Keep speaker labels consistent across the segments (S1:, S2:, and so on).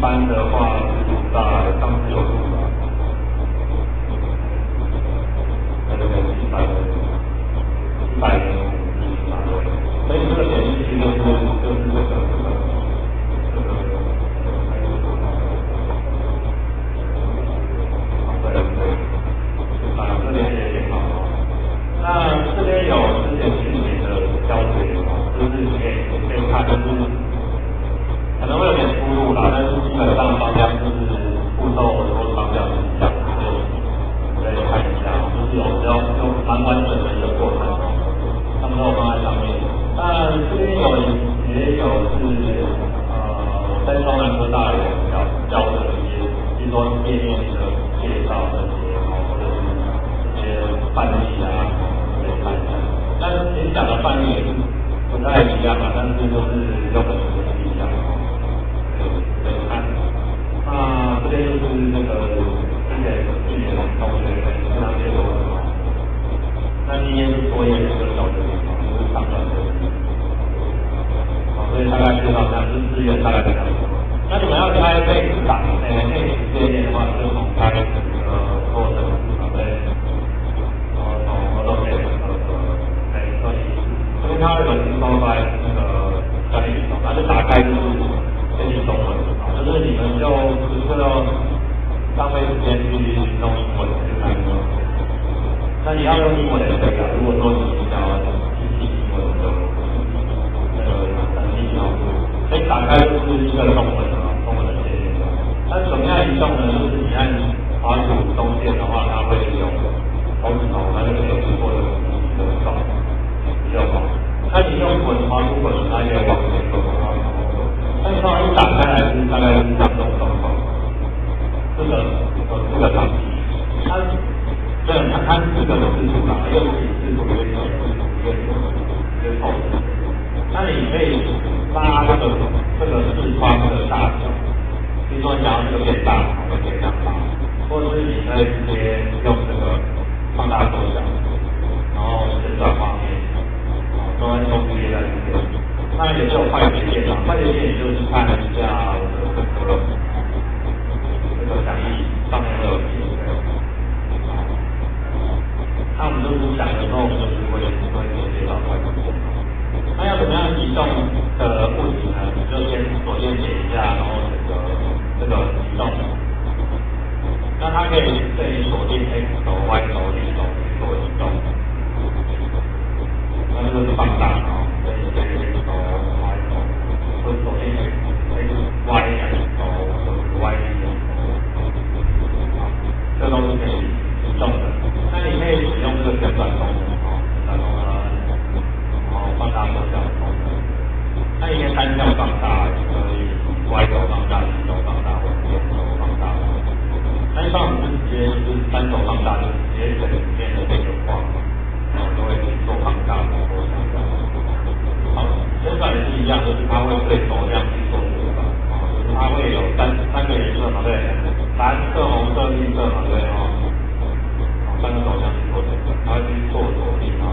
S1: 般的话是在上次有录的，在这个100年所以这个显示器就是这个。这边也挺好。那这边有之前去年的教学，就是你可以看，就是可能会有点出入啦，但是基本上方向就是步骤或方向是一样的，可以看一下，就是有蛮完整的一个过程，他们都有放在上面。那这边也有是在中南科大有教的一些，比如说页面的介绍这些。范例啊，可以看一下。但是其实讲的范例也是不太一样啊，但是就是用的词不一样。可以看。那这边就是那个去年同学非常接受的。那今天是作业的一个小的地方，就是长短的。所以大概介绍这样，就是资源大概这样。那你们要开背档，可以直接的话，就从开过程。因为它有轻松在那个教练系统，它就打开就是练习中文，就是你们就不是要浪费时间去弄英文去看英文。那你要用英文也可以啊，如果说你想要记英文的那个能力的话，可以打开就是一个中文的界面。但是怎么样移动呢？就是你按滑鼠中线的话，它会有手指头，它就可以做的动。比较好，那你用滚滑鼠滚，它也往前走，但是它一打开来是大概是这种状况，这个场景，它4个视图啦，右起视图，右起视图，右头，那你可以拉这个视窗的大小，比如说你想要这个变大，就可以这样拉，或者是你可以直接用这个放大缩小，然后旋转画面。都在手机在里面，那也是有快捷键啊，快捷键也就是看一下这个讲义上面会有提示。那我们就是讲的时候，我们就是会介绍快捷键。那要怎么样移动的物体呢？你就先左键点一下，然后这个移动。那它可以锁定 X 轴、Y 轴、Z 轴去做移动。那这个是放大啊，可以选 X 轴、Y 轴，或者锁定 Y 两轴，或者是 Y 一轴，这都是可以移动的。那你可以使用这个旋转功能啊，旋转功能，然后放大缩小的功能。那你可以单向放大，也可以 Y 轴放大、Z 轴放大，或者是手放大。那一般我们就直接就是单手放大，就直接整里面的这个框。就会做放大的缩小的。好，旋转也是一样，就是它会对手这样去做旋转，就是它会有三个颜色嘛，对，蓝色、红色、绿色嘛，对哦。3个手这样去做旋转，它会去做锁定啊。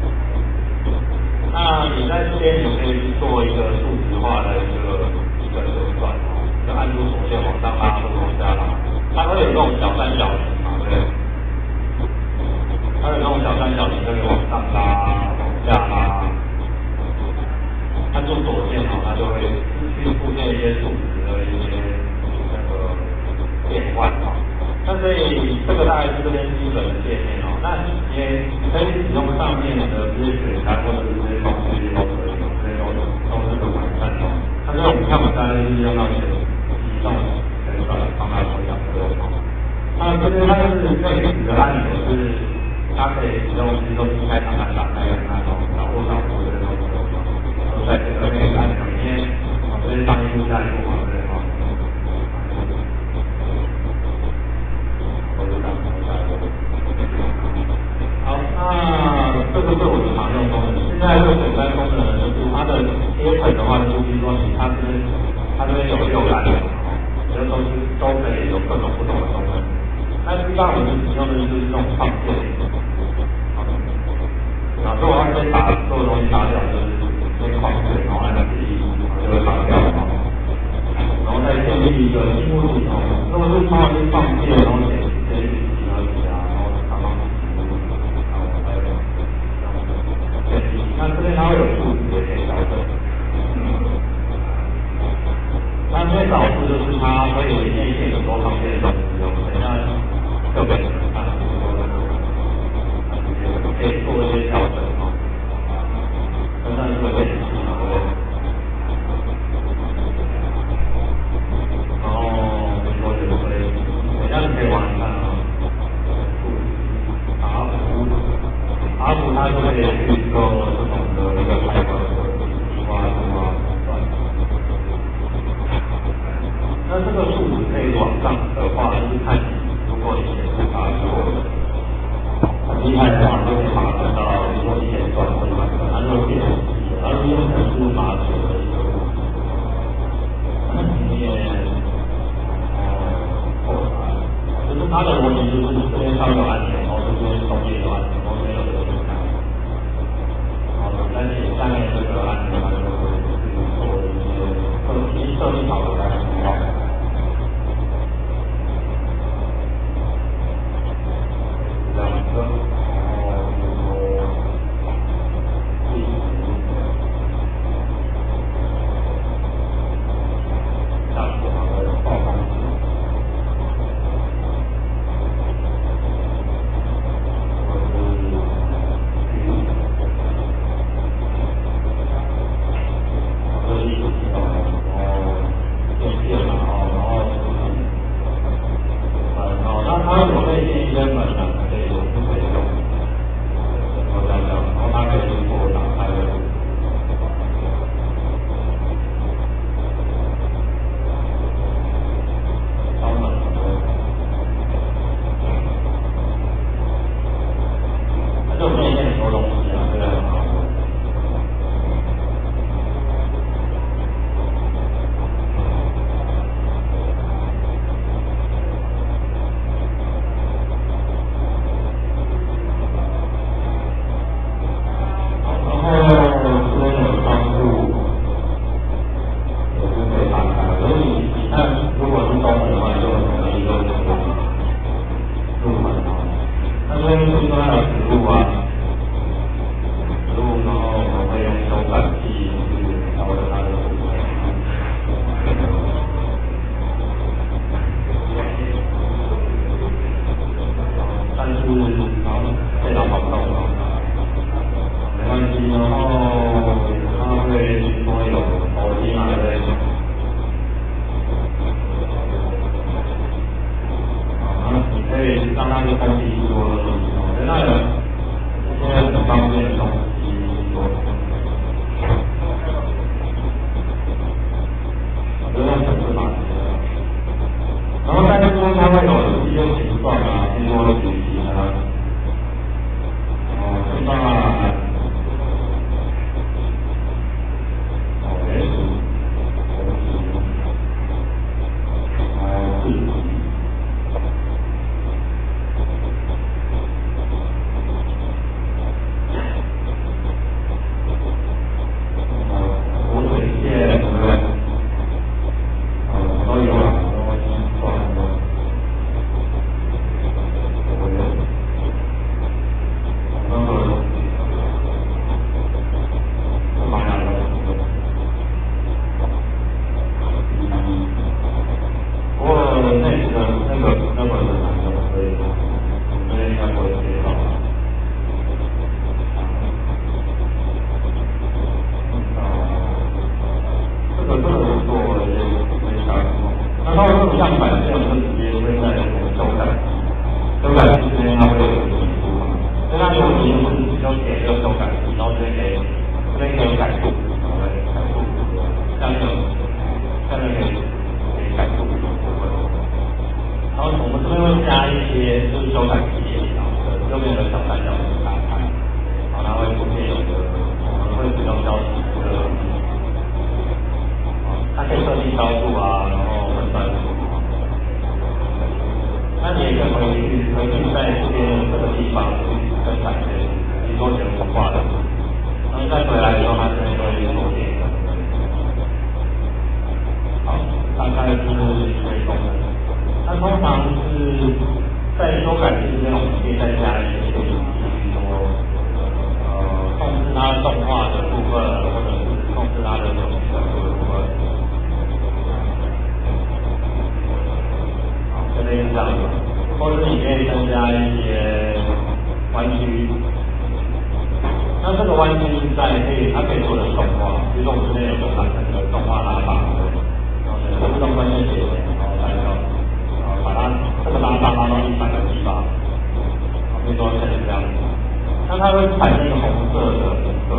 S1: 那你在这边你可以去做一个数值化的一个旋转哦，就按住锁线往上拉或者往下拉，它会有这种小三角形嘛，对。它有那种小三角形，可以往上拉、往下拉。按住左键哦，它就会去出现一些数值的一些那个变换哦。那所以这个大概是这边基本的界面哦。那也可以使用上面的这些选项或者是这些工具都可以，这些都是很完善的。但是我们看我们大概是用到移动、旋转、放大、缩小这种。那这边它就是最主的按钮是。它可以使用是说开档案、打开按钮，然后导出这个东西都在这个按钮里面，这是上一步、下一步嘛，对哈。好，那这个是我们常用功能。现在这个简单功能就是它的贴层的话，就是说它这边有6个按钮，这都可以有各种不同的功能。那一般我们使用的就是这种放线。啊，所以我要先把所有东西打掉，就是先框线，然后按照第一，就会打掉，然后再建立一个进入系统，如果是它是放电，然后写集合体啊，然后它帮你服务，然后还有那这边它会有数值也可以调整。那最早处就是它会有一些很多方面的东西，我们等一下就给你们看，可以做一些调整哦。那这个电器嘛，对不对？然后比如说有可以，等一下你可以玩看啊。阿福它就可以去做不同的一个开关设计，计划算。那这个数值可以往上的话，就是看你如果你显示它做很厉害的话，就可以爬升到如果你显算或者它就变成而是用程式码写的一个数值。那里面后台，就是它的逻辑就是这边上有按钮，然后这边中间有按钮，中间有个键盘，然后在写下面这个按钮，它就会去做一些设计好的来符号。再回来之后，它这边就会做电。好，大概个是一些功能。那通常是在修改器这边，我们可以再加一些，比如说控制它的动画的部分，或者是控制它的手机的部分。好，这边是这样子，或者你可以增加一些弯曲。那这个弯曲它可以做成动画，比如说我们这边有个产生的动画拉拔，然后自动关键节点，然后再把它这个拉到100个地方，比如说像这样子，那它会产生一个红色的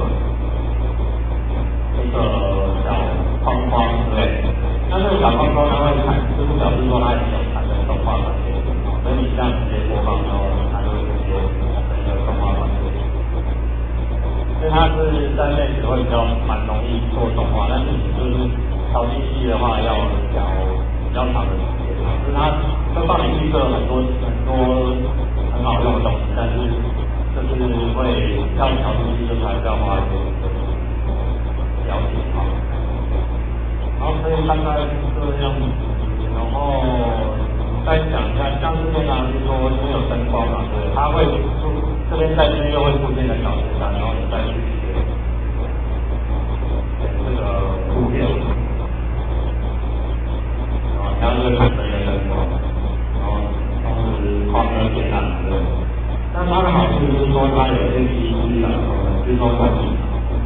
S1: 一个小框框之类的。那这个小框框它会就是表示说它已经有产生动画环节，所以你这样直接播放之后，它就会直接产生一个动画环节。因为它是3类只会比较蛮容易做动画，但是你就是调机器的话要调比较长的时间，就是它会帮你预设很多很好用的东西，但是就是会要调机器就是还是要花一些了解好。然后所以大概是这样子，然后再讲一下，像这边呢，就是说这边有灯光嘛，对，它会这边在这边又会出现一个小时上，然后你再去选这个图片，然后它这个产生一个灯光，然后同时画面点亮之类的。那它的好处就是说它有一些提示的功能，比如说空气，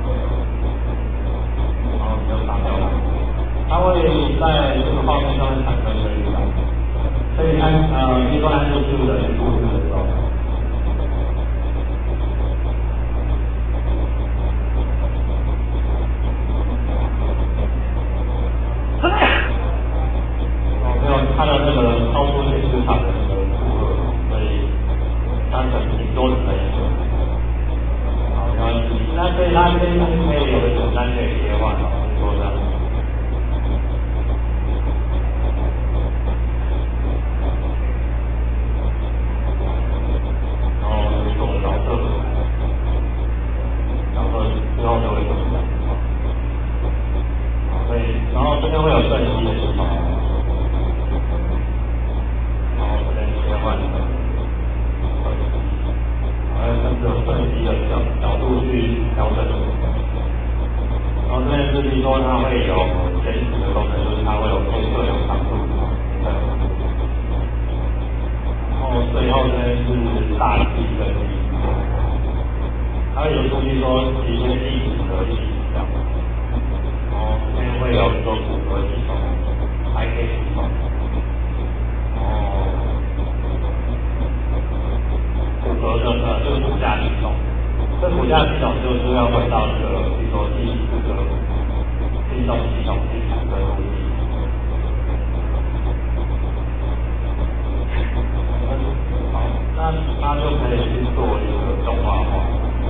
S1: 然后你就打掉了，它会在这个画面上面产生一个预览，所以比如说按住的去布置的时候。它的这个超出显示卡的这个负荷，所以它可能顶多只能1个。好，没关系。那所以它这边可以有个简单可以切换，就是说这样。然后就是说角色之后就会怎么样？好，所以然后这边会有瞬息的系统。还有跟着瞬息的角度去调整，然后这边是比如说它会有显示的功能，就是它会有配色有长度，对。然后最后这边是大气跟地，它会有出去说一些地址的系统，然后这边会有一个骨骼系统、IK 系统。就是骨架系统，这骨架系统就是要回到这个，比如说第4个运动系统第4个路径。好，那它就可以去做一个动画化。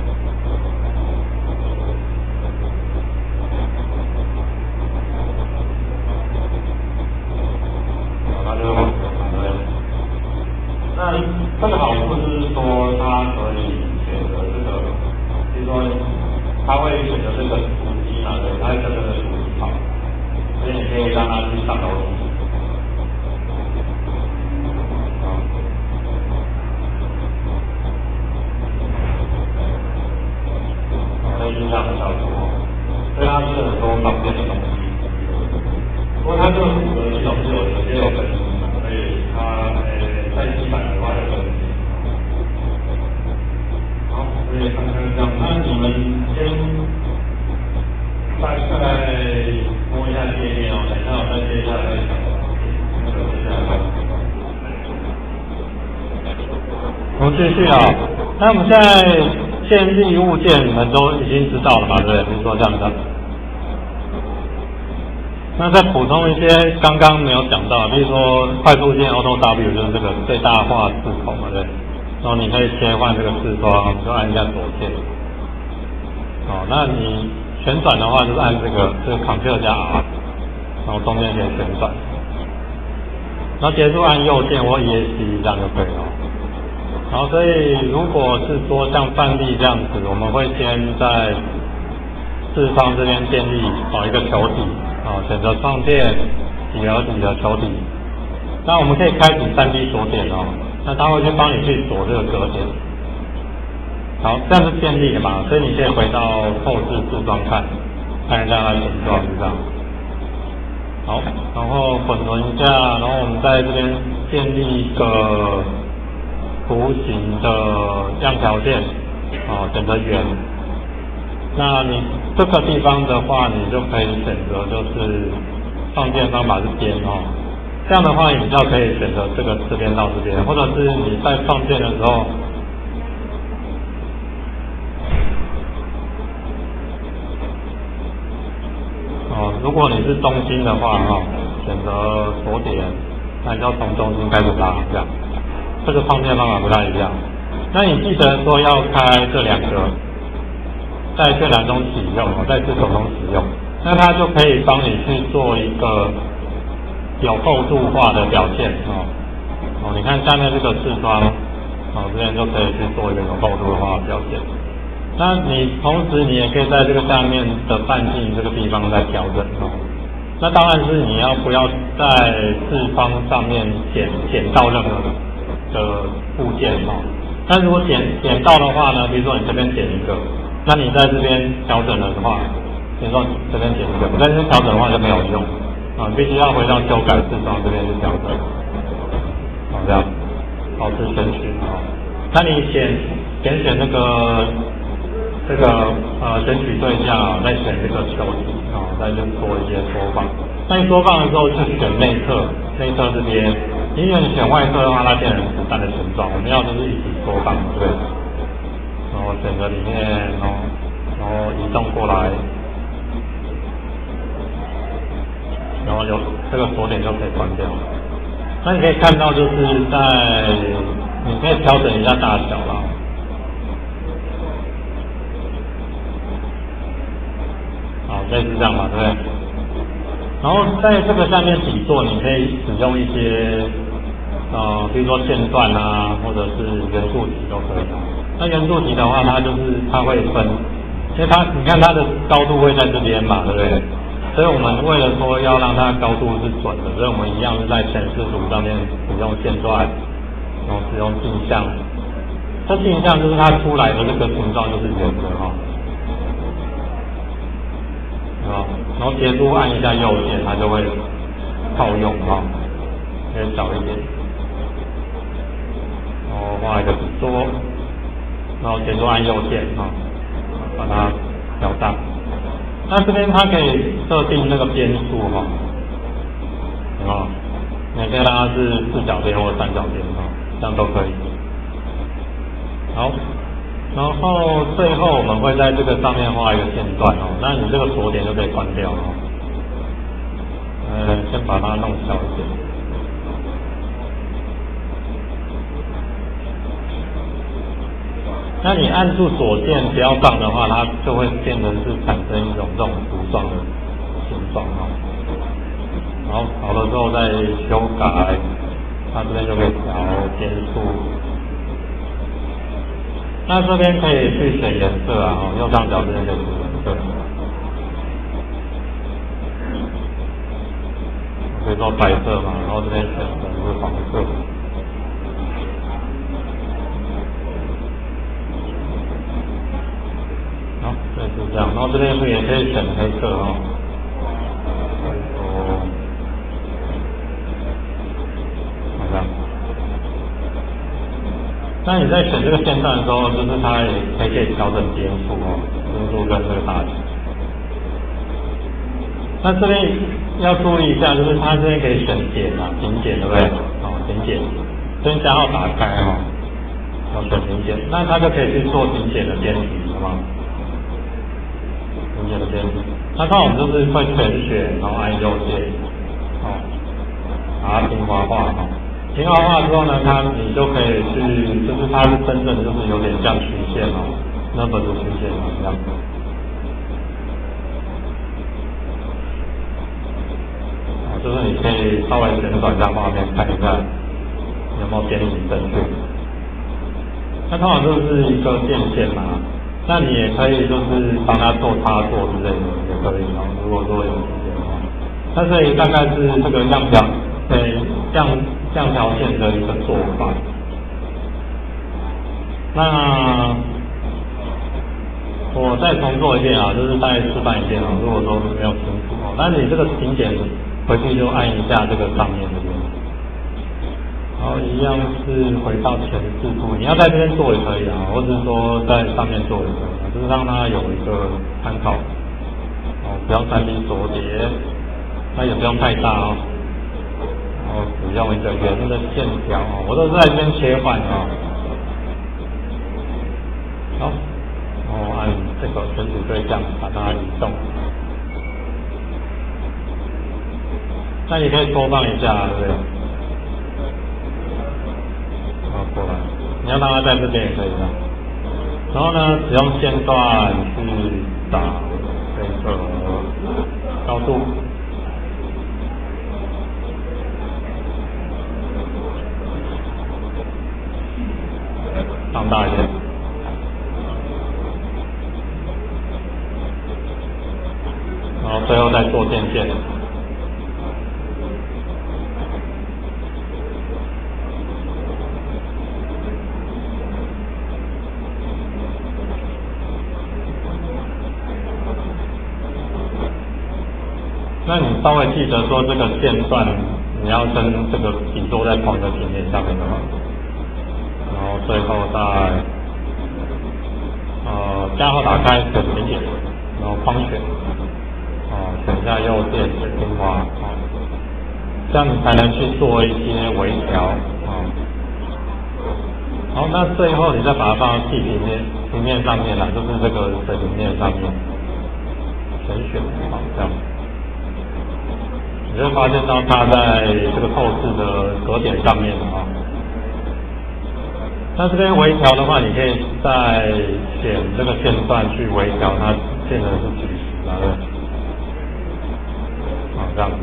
S1: 它就会往这样。那这个好处就是说，它可以选择这个，比如说，它会选择这个主机嘛，对，它会跟这个主机跑，所以你可以让它去上楼梯。所以就这样的效果，所以它是很多方便的东西。不过它这个骨骼系统是有分析的，所以它在基板的话有分析。好，所以看看这样，那你们先大概摸一下界面哦，等一下我再接下来再讲。
S2: 我们继续啊，那我们现在建立物件，你们都已经知道了嘛，对不对？比如说这样子。那再补充一些刚刚没有讲到，比如说快速键 Auto W 就是这个最大化视孔嘛，对。然后你可以切换这个视窗，就按一下左键。哦，那你旋转的话就是按这个Ctrl 加 R， 然后中间可以旋转。然后结束按右键或 ESC 这样就可以了。然后所以如果是说像范例这样子，我们会先在视窗这边建立一个球体。选择创建几何体的球体。那我们可以开启 3D 锁点哦，那它会去帮你去锁这个格点。好，这样是建立的嘛，所以你可以回到后置组装看一下它的形状是这样。好，然后混合一下，然后我们在这边建立一个图形的样条线，选择圆。那你这个地方的话，你就可以选择就是放件方法是边哦。这样的话，你就可以选择这边到这边，或者是你在放件的时候，如果你是中心的话选择锁点，那你就从中心开始拉，这样。这个放件方法不太一样。那你记得说要开这2个，在渲染中使用，在视手中使用，那它就可以帮你去做一个有厚度化的表现你看下面这个视窗这边就可以去做一个有厚度化的表现。那你同时你也可以在这个下面的半径这个地方再调整那当然是你要不要在视窗上面剪到任何的部件但如果剪到的话呢，比如说你这边剪一个，那你在这边调整的话，比如说这边剪一个，你在这边调整的话就没有用你必须要回到修改视窗这边去调整这样保持选取那你选选取对象再选这个球体再去做一些缩放。那你缩放的时候就选内侧这边，因为你选外侧的话，它变成子弹的形状。我们要就是一起缩放，对。然后选择里面，然后移动过来，然后有这个锁点就可以关掉。那你可以看到就是你可以调整一下大小啦。类似这样嘛，对不对？然后在这个下面底座，你可以使用一些比如说线段啊，或者是元素体都可以。那元素体的话，它会分，因为你看它的高度会在这边嘛，对不对？所以我们为了说要让它高度是准的，所以我们一样是在显示图上面使用线段，然后使用镜像。这镜像就是它出来的这个形状就是圆的然后结束按一下右键，它就会套用可以小一点，然后画一个底座，然后结束按右键把它调大。那这边它可以设定那个边数你可以让它是4角边或3角边这样都可以。好。然后最后我们会在这个上面画一个线段那你这个锁点就可以关掉先把它弄小一点。那你按住锁键不要放的话，它就会变成是产生一种这种弧状的形状然后好了之后再修改，它这边就可以调间数。那这边可以去选颜色右上角这边可以选颜色，可以说白色嘛，然后这边选的是黄色。好，对，是这样。然后这边也可以选黑色那你在选这个线段的时候，就是它也可以调整边数边数跟这个大小。那这边要注意一下，就是它这边可以选点停点，对不对？停点，这边加号打开要选停点，那它就可以去做停点的编辑，好吗？停点的编辑，那它我们就是会全选，然后按右键，把它平滑化平滑化之后呢，你就可以去，就是它是真正的就是有点像曲线那本的曲线这样子。就是你可以稍微旋转一下画面，看一下有没有编辑正确。那通常就是一个电线嘛，那你也可以就是帮它做插座之类的也可以如果说有时间的话。 那所以大概是这个样条线的一个做法。那我再重做一遍啊，就是再示范一遍啊，如果说没有清楚哦，那你这个请柬回去就按一下这个上面这边，然后一样是回到前置部，你要在这边做也可以啊，或者是说在上面做也可以啊，就是让它有一个参考哦，不要3D 折叠，那也不用太大哦，然后只用一个圆的线条哦，我都是在这边切换哦，好。然后按这个选取对象把它移动，那你可以缩放一下，对不对？好，过来，你要让它在这边也可以的。然后呢，使用线段去打这个高度，放大一点。然后最后再做电线，那你稍微记得说这个线段你要跟这个底座在同一个平面上面的话，然后最后再加号打开选平点，然后框选。选下右键水平滑，这样你才能去做一些微调好，那最后你再把它放到细平面上面啦，就是这个水平面上面，选好这样，你会发现到它在这个透视的格点上面那这边微调的话，你可以再选这个线段去微调它变成是几十对不对？这样子，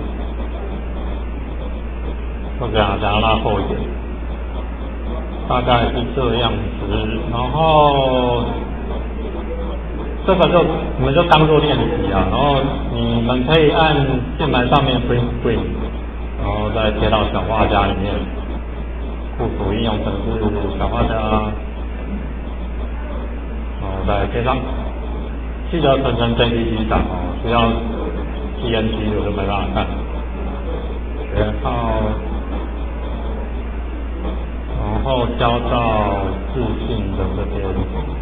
S2: 就这样拉厚一点，大概是这样子。然后这个你们就当做练习啊。然后你们可以按键盘上面 Print Screen， 然后再贴到小画家里面，附属应用程式小画家，然后再贴上。记得存成 JPG 档哦，需要。TNG 我就没办法看，学号，然后交到自信的这边，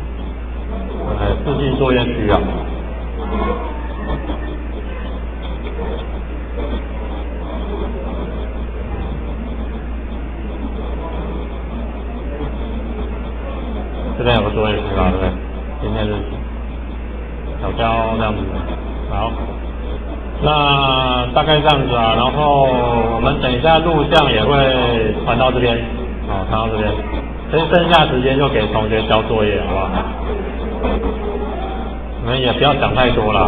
S2: 自信作业区啊，这边有个作业区啊，对不对？今天日期，小交这样子，好。那大概这样子啊，然后我们等一下录像也会传到这边，传到这边，所以剩下时间就给同学交作业，好不好？你们也不要想太多啦。